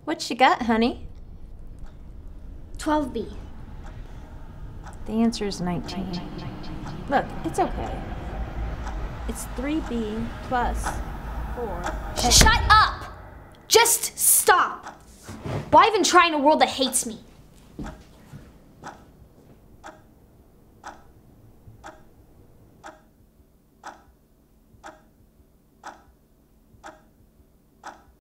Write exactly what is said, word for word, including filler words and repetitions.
What you got, honey? twelve B. The answer is nineteen. Look, it's okay. It's three B plus four. Shut up! Just stop! Why even try in a world that hates me?